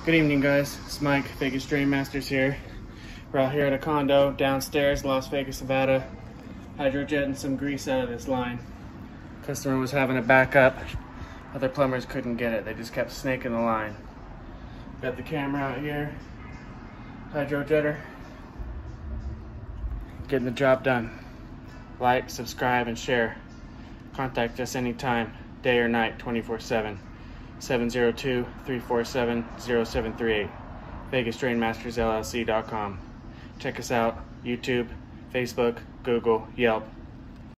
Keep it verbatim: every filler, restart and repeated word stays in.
Good evening, guys. It's Mike, Vegas Drain Masters here. We're out here at a condo downstairs, Las Vegas, Nevada. Hydrojetting some grease out of this line. Customer was having a backup. Other plumbers couldn't get it. They just kept snaking the line. Got the camera out here. Hydrojetter. Getting the job done. Like, subscribe, and share. Contact us anytime, day or night, twenty-four seven. seven zero two, three four seven, zero seven three eight. Vegas Drain Masters L L C dot com. Check us out, YouTube, Facebook, Google, Yelp,